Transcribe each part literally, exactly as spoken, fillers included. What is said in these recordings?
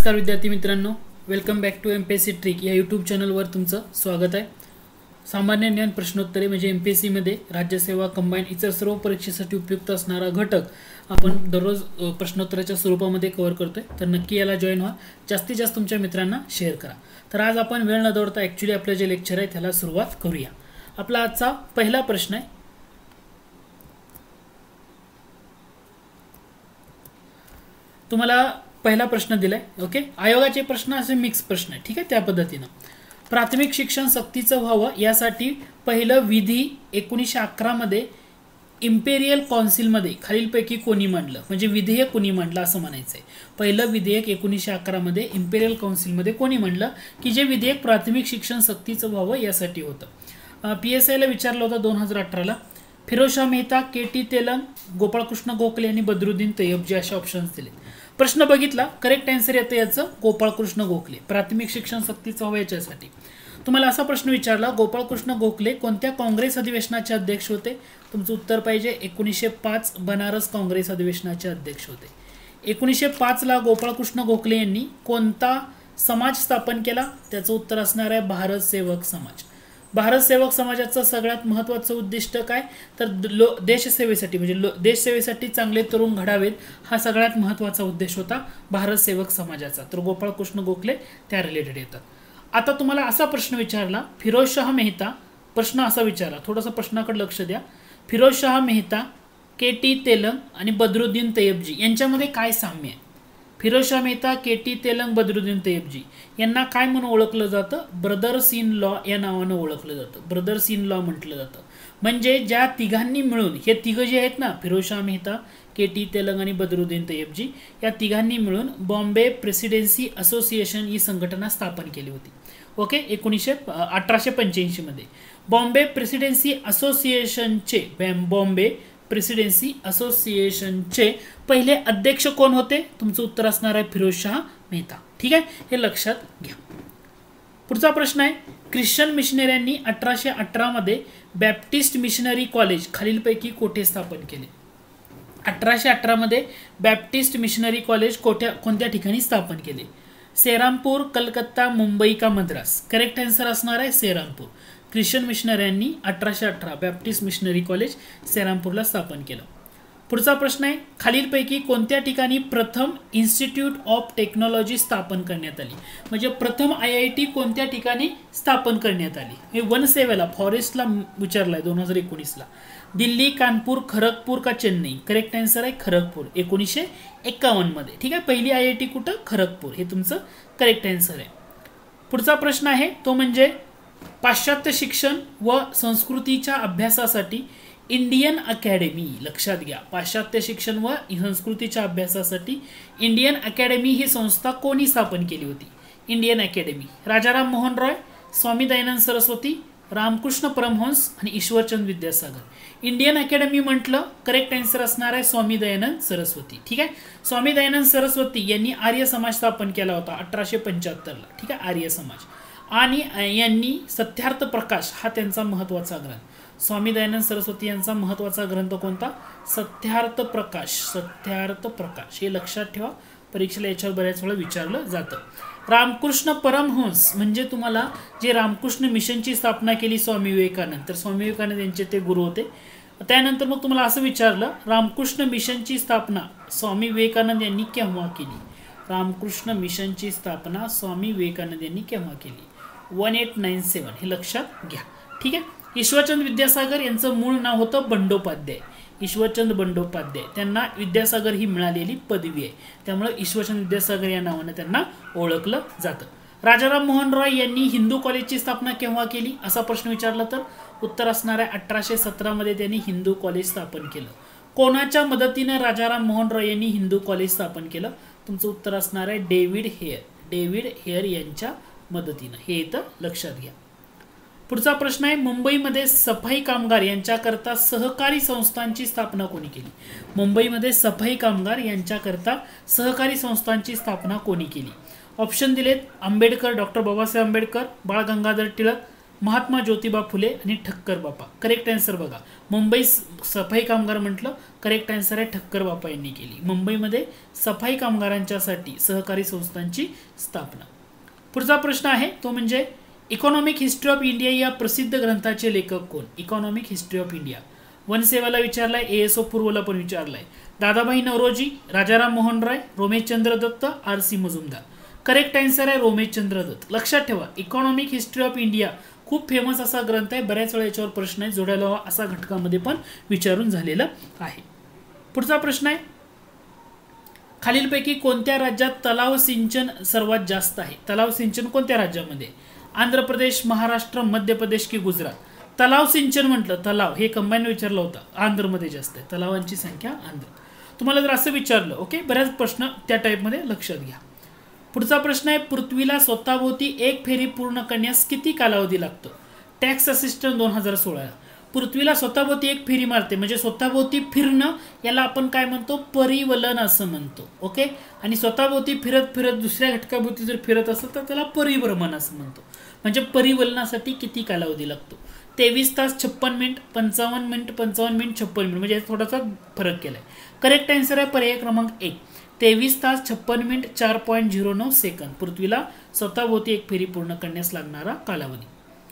नमस्कार विद्यार्थी मित्रांनो, welcome back to M P S C trick या यूट्यूब चॅनलवर तुमचं स्वागत आहे। सामान्य ज्ञान प्रश्नोत्तरे म्हणजे एम पी एस सीमध्ये राज्यसेवा कंबाईन इतर सर्व परीक्षेसाठी उपयुक्त असणारा घटक आपण दररोज प्रश्नोत्तराच्या स्वरूपामध्ये कव्हर करतोय, तर नक्की याला जॉईन व्हा, जास्तीत जास्त तुमच्या मित्रांना शेअर करा। तर आज आपण वेळ न दौडता ॲक्च्युली आपलं जे लेक्चर आहे त्याला सुरुवात करूया। आपला आजचा पहिला प्रश्न आहे, तुम्हाला पहिला प्रश्न दिलाय। ओके, आयोगाचे प्रश्न असे मिक्स प्रश्न आहे, ठीक आहे। त्या पद्धतीने प्राथमिक शिक्षण सक्तीचं व्हावं यासाठी पहिलं विधी एकोणीसशे अकरा मध्ये इम्पेरियल काउन्सिलमध्ये खालीलपैकी कोणी मांडलं, म्हणजे विधेयक कोणी मांडलं असं म्हणायचंय। पहिलं विधेयक एकोणीसशे अकरा मध्ये इम्पेरियल काउन्सिलमध्ये कोणी मांडलं की जे विधेयक प्राथमिक शिक्षण सक्तीचं व्हावं यासाठी होतं। पी एस आयला विचारलं होतं दोन हजार अठराला। फिरोजशाह मेहता, के टी तेलंग, गोपाळकृष्ण गोखले आणि बद्रुद्दीन तय्यबजी असे ऑप्शन्स दिले। प्रश्न बघितला, करेक्ट आन्सर येतं याचं गोपाळकृष्ण गोखले, प्राथमिक शिक्षण सक्तीचं व्हावं याच्यासाठी। तुम्हाला असा प्रश्न विचारला, गोपाळकृष्ण गोखले कोणत्या काँग्रेस अधिवेशनाचे अध्यक्ष होते? तुमचं उत्तर पाहिजे एकोणीसशे पाच बनारस काँग्रेस अधिवेशनाचे अध्यक्ष होते। एकोणीसशे पाच ला गोपाळकृष्ण गोखले यांनी कोणता समाज स्थापन केला? त्याचं उत्तर असणार आहे भारत सेवक समाज। भारत सेवक समाजाचं सगळ्यात महत्त्वाचं उद्दिष्ट काय, तर देशसेवेसाठी म्हणजे देशसेवेसाठी चांगले तरुण घडावेत हा सगळ्यात महत्त्वाचा उद्देश होता भारत सेवक समाजाचा। तर गोपाळकृष्ण गोखले त्या रिलेटेड येतात। आता तुम्हाला असा प्रश्न विचारला, फिरोजशाह मेहता, प्रश्न असा विचारला, थोडासा प्रश्नाकडे लक्ष द्या। फिरोजशाह मेहता, के टी तेलंग आणि बद्रुद्दीन तय्यबजी यांच्यामध्ये काय साम्य आहे? फिरोजशाह मेहता, के टी तेलंग, बद्रुद्दीन तय्यबजी यांना काय म्हणून ओळखलं जातं? ब्रदर्स इन लॉ या नावानं ओळखलं जातं, ब्रदर्स इन लॉ म्हटलं जातं। म्हणजे ज्या तिघांनी मिळून, हे तिघ जे आहेत ना, फिरोजशाह मेहता, के टी तेलंग आणि बद्रुद्दीन तय्यबजी, या तिघांनी मिळून बॉम्बे प्रेसिडेन्सी असोसिएशन ही संघटना स्थापन केली होती। ओके, एकोणीसशे अठराशे पंच्याऐंशी मध्ये बॉम्बे प्रेसिडेन्सी असोसिएशनचे बॉम्बे प्रेसिडेन्सी असोसिएशनचे पहिले अध्यक्ष कोण होते? तुमचं उत्तर असणार आहे फिरोजशाह मेहता, ठीक आहे, हे लक्षात घ्या। पुढचा प्रश्न आहे, ख्रिश्चन मिशनऱ्यांनी अठराशे अठरा मध्ये बॅप्टिस्ट मिशनरी कॉलेज खालीलपैकी कोठे स्थापन केले? अठराशे अठरा मध्ये बॅप्टिस्ट मिशनरी कॉलेज कोठ्या कोणत्या ठिकाणी स्थापन केले? सेरामपूर, कलकत्ता, मुंबई का मद्रास? करेक्ट आन्सर असणार आहे सेरामपूर। ख्रिश्चन मिशनऱ्यांनी अठराशे अठरा बॅप्टिस्ट मिशनरी कॉलेज सेरामपूरला स्थापन केलं। पुढचा प्रश्न आहे, खालीलपैकी कोणत्या ठिकाणी प्रथम इन्स्टिट्यूट ऑफ टेक्नॉलॉजी स्थापन करण्यात आली? म्हणजे प्रथम आय आय टी कोणत्या ठिकाणी स्थापन करण्यात आली? हे वनसेवेला फॉरेस्टला विचारलाय दोन हजार एकोणीसला। दिल्ली, कानपूर, खरगपूर का चेन्नई? करेक्ट आन्सर आहे खरगपूर, एकोणीसशे एक्कावन्न मध्ये, ठीक आहे। पहिली आय आय टी कुठं? खरगपूर, हे तुमचं करेक्ट आन्सर आहे। पुढचा प्रश्न आहे तो म्हणजे पाश्चात्य शिक्षण व संस्कृतीच्या अभ्यासासाठी इंडियन अकॅडमी, लक्षात घ्या, पाश्चात्य शिक्षण व संस्कृतीच्या अभ्यासासाठी इंडियन अकॅडमी ही संस्था कोणी स्थापन केली होती? इंडियन अकॅडमी राजाराम मोहन रॉय, स्वामी दयानंद सरस्वती, रामकृष्ण परमहंस आणि ईश्वरचंद विद्यासागर। इंडियन अकॅडमी म्हटलं, करेक्ट आन्सर असणार आहे स्वामी दयानंद सरस्वती, ठीक आहे। स्वामी दयानंद सरस्वती यांनी आर्य समाज स्थापन केला होता अठराशे पंच्याहत्तर ला, ठीक आहे, आर्य समाज। आणि यांनी सत्यार्थ प्रकाश हा त्यांचा महत्त्वाचा ग्रंथ, स्वामी दयानंद सरस्वती यांचा महत्त्वाचा ग्रंथ कोणता? सत्यार्थ प्रकाश, सत्यार्थ प्रकाश, हे लक्षात ठेवा, परीक्षेला याच्यावर बऱ्याच वेळा विचारलं जातं। रामकृष्ण परमहंस म्हणजे तुम्हाला जे रामकृष्ण मिशनची स्थापना केली स्वामी विवेकानंद, तर स्वामी विवेकानंद यांचे ते गुरु होते। त्यानंतर मग तुम्हाला असं विचारलं, रामकृष्ण मिशनची स्थापना स्वामी विवेकानंद यांनी केव्हा केली? रामकृष्ण मिशनची स्थापना स्वामी विवेकानंद यांनी केव्हा केली? वन एट नाईन सेवन, हे लक्षात घ्या, ठीक आहे। ईश्वरचंद विद्यासागर यांचं मूळ नाव होतं बंडोपाध्याय, ईश्वरचंद बंडोपाध्याय, त्यांना विद्यासागर ही मिळालेली पदवी आहे, त्यामुळे ईश्वरचंद विद्यासागर या नावाने त्यांना ओळखलं जातं। राजाराम मोहन रॉय यांनी हिंदू कॉलेजची स्थापना केव्हा केली असा प्रश्न विचारला तर उत्तर असणार आहे अठराशे सतरा मध्ये त्यांनी हिंदू कॉलेज स्थापन केलं। कोणाच्या मदतीने राजाराम मोहन रॉय यांनी हिंदू कॉलेज स्थापन केलं? तुमचं उत्तर असणार आहे डेव्हिड हेयर, डेव्हिड हेयर यांच्या मदतीनं, हे इथं लक्षात घ्या। पुढचा प्रश्न आहे, मुंबईमध्ये सफाई कामगार यांच्याकरता सहकारी संस्थांची स्थापना कोणी केली? मुंबईमध्ये सफाई कामगार यांच्याकरता सहकारी संस्थांची स्थापना कोणी केली? ऑप्शन दिलेत, आंबेडकर, डॉक्टर बाबासाहेब आंबेडकर, बाळ गंगाधर टिळक, महात्मा ज्योतिबा फुले आणि ठक्कर बापा. करेक्ट आन्सर बघा, मुंबई सफाई कामगार म्हटलं, करेक्ट आन्सर आहे ठक्कर बापा यांनी केली. मुंबईमध्ये सफाई कामगारांच्यासाठी सहकारी संस्थांची स्थापना. पुढचा प्रश्न आहे तो म्हणजे इकॉनॉमिक हिस्ट्री ऑफ इंडिया या प्रसिद्ध ग्रंथाचे लेखक कोण? इकॉनॉमिक हिस्ट्री ऑफ इंडिया वनसेवाला विचारलाय, एएसओ पूर्वला पण विचारलाय. Dadabhai Naoroji, Rajaram Mohan Roy, Romeshchandra Dutt, R C Majumdar. Correct answer आहे रोमेशचंद्र दत्त. लक्षात ठेवा, इकॉनॉमिक हिस्ट्री ऑफ इंडिया खूप फेमस असा ग्रंथ आहे, बऱ्याच वेळा याच्यावर प्रश्न आहे, जोडायला हवा असा घटकामध्ये पण विचारून झालेला आहे. पुढचा प्रश्न आहे, खालीलपैकी कोणत्या राज्यात तलाव सिंचन सर्वात जास्त आहे? तलाव सिंचन कोणत्या राज्यामध्ये? आंध्र प्रदेश, महाराष्ट्र, मध्य प्रदेश की गुजरात? तलाव सिंचन म्हटलं, तलाव हे कंबाईन विचारलं होतं, आंध्रमध्ये जास्त आहे तलावांची संख्या, आंध्र. तुम्हाला जर असं विचारलं, ओके, बऱ्याच प्रश्न त्या टाईपमध्ये लक्षात घ्या. पुढचा प्रश्न आहे, पृथ्वीला स्वतःभोवती एक फेरी पूर्ण करण्यास किती कालावधी लागतो? टॅक्स असिस्टंट दोन हजार सोळा. पृथ्वीला स्वतःभोवती एक फेरी मारते म्हणजे स्वतःभोवती फिरणं, याला आपण काय म्हणतो? परिवलन असं म्हणतो. ओके, आणि स्वतःभोवती फिरत फिरत दुसऱ्या घटकाभोवती जर फिरत असेल तर त्याला परिभ्रमण असं म्हणतो. म्हणजे परिवलनासाठी किती कालावधी लागतो? तेवीस तास छप्पन मिनिट, पंचावन्न मिनिट, पंचावन्न मिनिट, छप्पन मिनिट, म्हणजे थोडासा फरक केलाय. करेक्ट आन्सर आहे पर्याय क्रमांक एक, तेवीस तास छप्पन मिनिट चार पॉईंट झिरो नऊ सेकंद पृथ्वीला स्वतःभोवती एक फेरी पूर्ण करण्यास लागणारा कालावधी.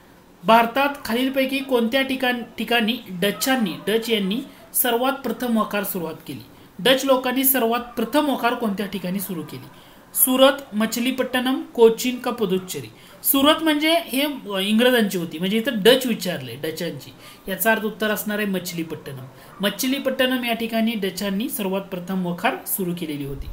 भारतात खालीलपैकी कोणत्या ठिकाण ठिकाणी डचांनी डच यांनी सर्वात प्रथम वकार सुरुवात केली? डच लोकांनी सर्वात प्रथम वकार कोणत्या ठिकाणी सुरू केली? सुरत, मछलीपट्टणम, कोचीन का पुदुच्चेरी? सुरत म्हणजे हे इंग्रजांची होती, म्हणजे इथं डच विचारले, डचांची, याचा अर्थ उत्तर असणार आहे मछलीपट्टणम. मछलीपट्टणम या ठिकाणी डचांनी सर्वात प्रथम वखार सुरू केलेली होती.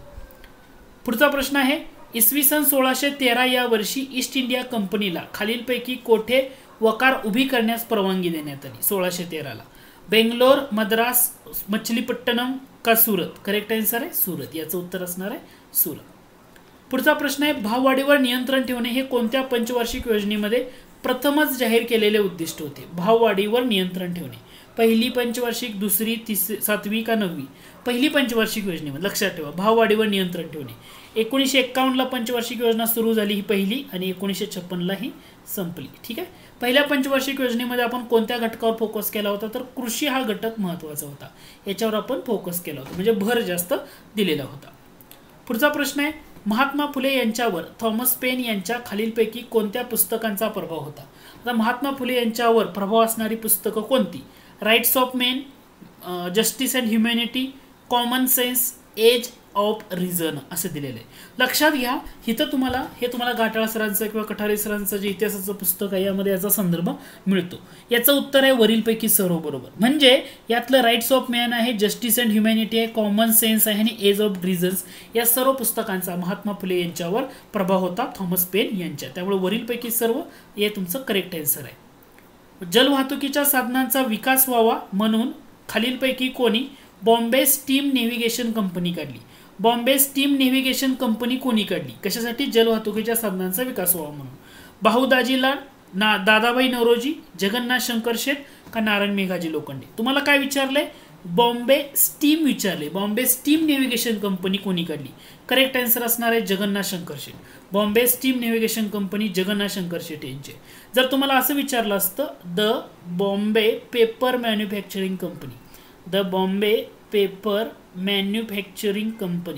पुढचा प्रश्न आहे, इसवी सन सोळाशे तेरा या वर्षी ईस्ट इंडिया कंपनीला खालीलपैकी कोठे वकार उभी करण्यास परवानगी देण्यात आली? सोळाशे तेराला बेंगलोर, मद्रास, मछलीपट्टणम का सुरत? करेक्ट आन्सर आहे सुरत, याचं उत्तर असणार आहे सुरत. पुढचा प्रश्न आहे, भाववाढीवर नियंत्रण ठेवणे हे कोणत्या पंचवार्षिक योजनेमध्ये प्रथमच जाहीर केलेले उद्दिष्ट होते? भाववाढीवर नियंत्रण ठेवणे, पहिली पंचवार्षिक, दुसरी, तिसरी, सातवी का नववी? पहिली पंचवार्षिक योजनेमध्ये. लक्षात ठेवा, भाववाढीवर नियंत्रण ठेवणे. एकोणीसशे एक्कावन्नला पंचवार्षिक योजना सुरू झाली ही पहिली, आणि एकोणीसशे छप्पनला ही संपली. ठीक आहे, पहिल्या पंचवार्षिक योजनेमध्ये आपण कोणत्या घटकावर फोकस केला होता? तर कृषी हा घटक महत्त्वाचा होता, याच्यावर आपण फोकस केला होता, म्हणजे भर जास्त दिलेला होता. पुढचा प्रश्न आहे, महात्मा फुले यांच्यावर थॉमस पेन यांच्या खालीलपैकी कोणत्या पुस्तकांचा प्रभाव होता? आता महात्मा फुले यांच्यावर प्रभाव असणारी पुस्तकं कोणती? Rights of men, justice and humanity, common sense, age of reason असं दिलेलं आहे. लक्षात घ्या, इथं तुम्हाला हे तुम्हाला गाठाळ सरांचं किंवा कठारे सरांचं जे इतिहासाचं पुस्तक आहे यामध्ये याचा संदर्भ मिळतो. याचं उत्तर आहे वरीलपैकी सर्व बरोबर. म्हणजे यातलं राईट्स ऑफ मॅन आहे, जस्टिस अँड ह्युमॅनिटी आहे, कॉमन सेन्स आहे आणि एज ऑफ रिझन्स, या सर्व पुस्तकांचा महात्मा फुले यांच्यावर प्रभाव होता, थॉमस पेन यांच्या. त्यामुळे वरीलपैकी सर्व हे तुमचं करेक्ट आन्सर आहे. जलवाहतुकीच्या साधनांचा विकास व्हावा म्हणून खालीलपैकी कोणी बॉम्बे स्टीम नेव्हिगेशन कंपनी काढली? बॉम्बे स्टीम नेव्हिगेशन कंपनी कोणी काढली? कशासाठी? जलवाहतुकीच्या साधनांचा विकास व्हावा म्हणून. बाहुदाजीला, ना दादाभाई नौरोजी, जगन्नाथ शंकर शेठ का नारायण मेघाजी लोखंडे? तुम्हाला काय विचारलंय? बॉम्बे स्टीम विचारले. बॉम्बे स्टीम नेव्हिगेशन कंपनी कोणी काढली? करेक्ट आन्सर असणार आहे Jagannath Shankar Sheth. Bombay steam navigation company Jagannath Shankar Sheth यांचे. जर तुम्हाला असं विचारलं असतं, the Bombay paper manufacturing company, the Bombay paper manufacturing company,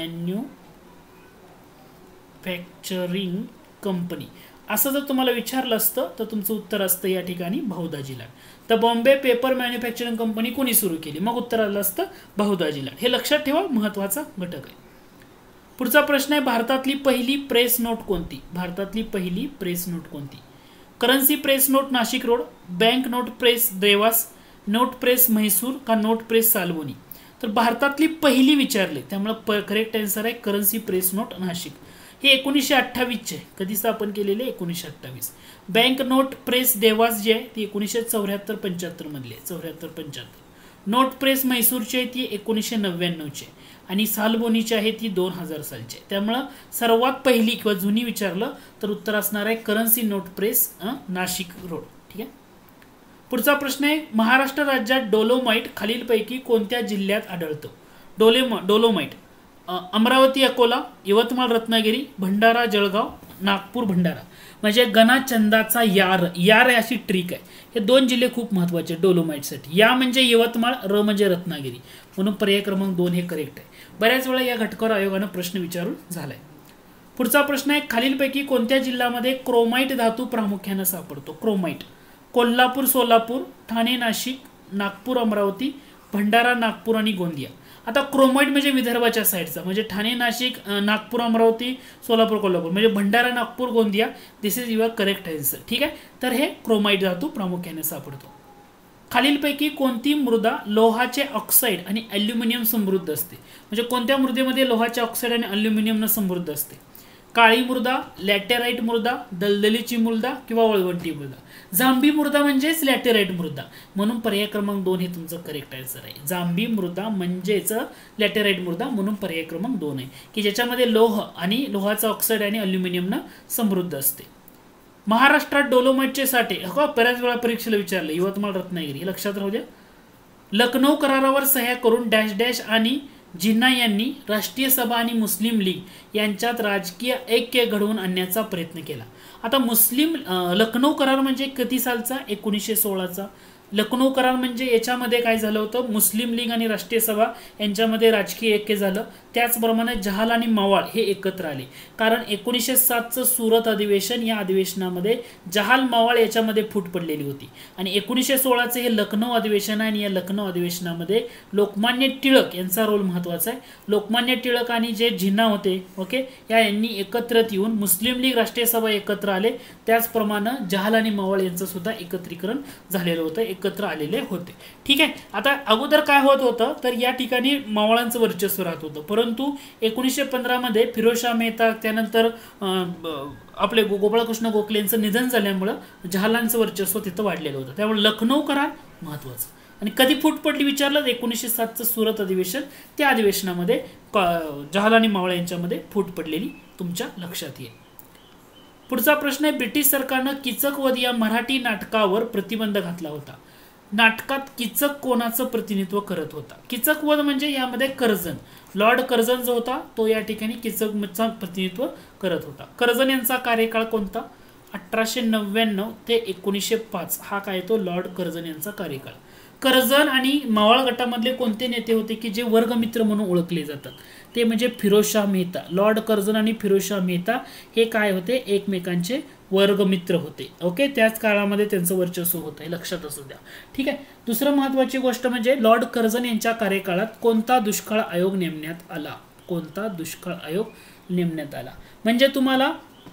manufacturing company असं जर तुम्हाला विचारलं असतं तर तुमचं उत्तर असतं या ठिकाणी बहुदाजी लाड. तर बॉम्बे पेपर मॅन्युफॅक्चरिंग कंपनी कोणी सुरू केली? मग उत्तर आलं असतं बहुदाजी लाड. हे लक्षात ठेवा, महत्वाचा घटक आहे. पुढचा प्रश्न आहे, भारतातली पहिली प्रेस नोट कोणती? भारतातली पहिली प्रेस नोट कोणती? Currency press note Nashik road, bank note press Dewas, note press Mysore का नोट प्रेस सालवणी? तर भारतातली पहिली विचारले, त्यामुळे करेक्ट आन्सर आहे करन्सी प्रेस नोट नाशिक. हे एकोणीसशे अठ्ठावीसचे कधी स्थापन केलेले? एकोणीसशे अठ्ठावीस. बँक नोट प्रेस देवास जी आहे ती एकोणीसशे चौऱ्याहत्तर पंच्याहत्तर मधली आहे, चौऱ्याहत्तर पंच्याहत्तर. नोट प्रेस म्हैसूरची आहे ती एकोणीसशे नव्याण्णवची आणि सालबोनीची आहे ती दोन हजार सालची. त्यामुळं सर्वात पहिली किंवा जुनी विचारलं तर उत्तर असणार आहे currency note press Nashik road. ठीक आहे. पुढचा प्रश्न आहे, महाराष्ट्र राज्यात डोलोमाइट खालीलपैकी कोणत्या जिल्ह्यात आढळतो? डोले डोलोमाइट अमरावती, अकोला, यवतमाळ, रत्नागिरी, भंडारा, जळगाव नागपूर भंडारा म्हणजे गणाचंदाचा यार यार अशी ट्रिक आहे. हे दोन जिल्हे खूप महत्वाचे डोलोमाइटसाठी. या म्हणजे यवतमाळ, र म्हणजे रत्नागिरी, म्हणून पर्याय क्रमांक दोन हे करेक्ट आहे. बऱ्याच वेळा या घटकावर आयोगानं प्रश्न विचारून झालाय. पुढचा प्रश्न आहे खालीलपैकी कोणत्या जिल्ह्यामध्ये क्रोमाइट धातू प्रामुख्याने सापडतो. क्रोमाइट कोल्हापूर सोलापूर, ठाणे नाशिक, नागपूर अमरावती, भंडारा नागपूर आणि गोंदिया. आता क्रोमाइट म्हणजे विदर्भाच्या साईडचा म्हणजे ठाणे नाशिक, नागपूर अमरावती, सोलापूर कोल्हापूर म्हणजे Bhandara Nagpur Gondia. This is your correct answer. ठीक आहे, तर हे क्रोमाइट धातू प्रामुख्याने सापडतो. खालीलपैकी कोणती मृदा लोहाचे ऑक्साईड आणि अल्युमिनियम समृद्ध असते. म्हणजे कोणत्या मृदेमध्ये लोहाचे ऑक्साईड आणि अल्युमिनियम समृद्ध असते. काळी मृदा, लॅटेराइट मृदा, दलदलीची मृदा किंवा वळवंटी मृदा. जांभी मृदा म्हणजेच लॅटेराइट मृदा, म्हणून पर्याय क्रमांक दोन हे तुमचं करेक्ट आन्सर आहे. जांभी मृदा म्हणजेच लॅटेराइट मृदा, म्हणून पर्याय क्रमांक दोन आहे की ज्याच्यामध्ये लोह आणि लोहाचा ऑक्साईड आणि अल्युमिनियम समृद्ध असते. महाराष्ट्रात डोलोमाइटचे साठे हो बऱ्याच वेळा परीक्षेला विचारले. यवतमाळ रत्नागिरी हे लक्षात राहू द्या. लखनौ करारावर सह्या करून डॅश डॅश आणि जिन्ना यांनी राष्ट्रीय सभा आणि मुस्लिम लीग यांच्यात राजकीय ऐक्य घडवून आणण्याचा प्रयत्न केला. आता मुस्लिम लखनौ करार म्हणजे किती सालचा. एकोणीसशे सोळाचा. लखनौ करार म्हणजे याच्यामध्ये काय झालं होतं, मुस्लिम लीग आणि राष्ट्रीय सभा यांच्यामध्ये राजकीय ऐक्य झालं. त्याचप्रमाणे जहाल आणि मवाळ हे एकत्र आले, कारण एकोणीसशे सातचं सुरत अधिवेशन, या अधिवेशनामध्ये जहाल मवाळ याच्यामध्ये फूट पडलेली होती. आणि एकोणीसशे सोळाचं हे लखनौ अधिवेशन आहे आणि या लखनौ अधिवेशनामध्ये लोकमान्य टिळक यांचा रोल महत्वाचा आहे. लोकमान्य टिळक आणि जे जिन्ना होते ओके या यांनी एकत्रित येऊन मुस्लिम लीग राष्ट्रीय सभा एकत्र आले. त्याचप्रमाणे जहाल आणि मवाळ यांचं सुद्धा एकत्रीकरण झालेलं होतं, एकत्र आलेले होते. ठीक आहे, आता अगोदर काय होत होतं तर या ठिकाणी मवाळांचं वर्चस्व राहत होतं, परंतु एकोणीसशे पंधरा मध्ये फिरोजशाह मेहता त्यानंतर आपले गोपाळकृष्ण गोखले यांचं निधन झाल्यामुळं जहालांचं वर्चस्व तिथं वाढलेलं होतं. त्यामुळे लखनौ करार महत्वाचं. आणि कधी फूट पडली विचारलं, एकोणीसशे सातचं सुरत अधिवेशन, त्या अधिवेशनामध्ये जहाल आणि मवाळ यांच्यामध्ये फूट पडलेली तुमच्या लक्षात येईल. पुढचा प्रश्न आहे ब्रिटिश सरकारनं किचकवध या मराठी नाटकावर प्रतिबंध घातला होता. नाटकात किचक कोणाचं प्रतिनिधित्व करत होता. किचकवध म्हणजे यामध्ये कर्जन, लॉर्ड कर्जन जो होता तो या ठिकाणी किचकचं प्रतिनिधित्व करत होता. कर्जन यांचा कार्यकाळ कोणता. अठराशे नव्याण्णव ते एकोणीसशे पाच हा काय तो लॉर्ड कर्जन यांचा कार्यकाळ. कर्जन आणि मवाळ गटामधले कोणते नेते होते की जे वर्गमित्र म्हणून ओळखले जातात, ते म्हणजे फिरोजशाह मेहता. लॉर्ड कर्जन आणि फिरोजशाह मेहता हे काय होते, एकमेकांचे वर्गमित्र होते. ओके, त्याच काळामध्ये त्यांचं वर्चस्व होतं, हे लक्षात असू द्या. ठीक आहे, दुसरं महत्वाची गोष्ट म्हणजे लॉर्ड कर्जन यांच्या कार्यकाळात कोणता दुष्काळ आयोग नेमण्यात आला. कोणता दुष्काळ आयोग नेमण्यात आला म्हणजे तुम्हाला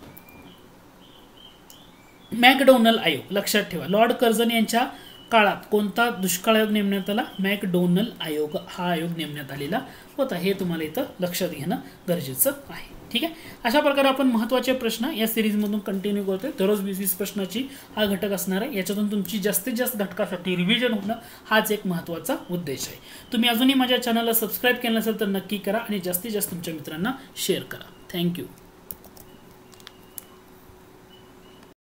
मॅकडोनल आयोग लक्षात ठेवा. लॉर्ड कर्जन यांच्या काळात कोणता दुष्काळ आयोग नेमण्यात आला. मॅकडोनल आयोग हा आयोग नेमण्यात आलेला होता. हे तुम्हाला इथं लक्षात घेणं गरजेचं आहे. ठीक आहे, अशा प्रकारे आपण महत्त्वाचे प्रश्न या सिरीजमधून कंटिन्यू करतोय. दररोज वीस वीस प्रश्नाची हा घटक असणार आहे. याच्यातून तुमची जास्तीत जास्त घटकासाठी रिव्हिजन होणं हाच एक महत्त्वाचा उद्देश आहे. तुम्ही अजूनही माझ्या चॅनलला सबस्क्राईब केलं नसेल तर नक्की करा आणि जास्तीत जास्त तुमच्या मित्रांना शेअर करा. थँक्यू.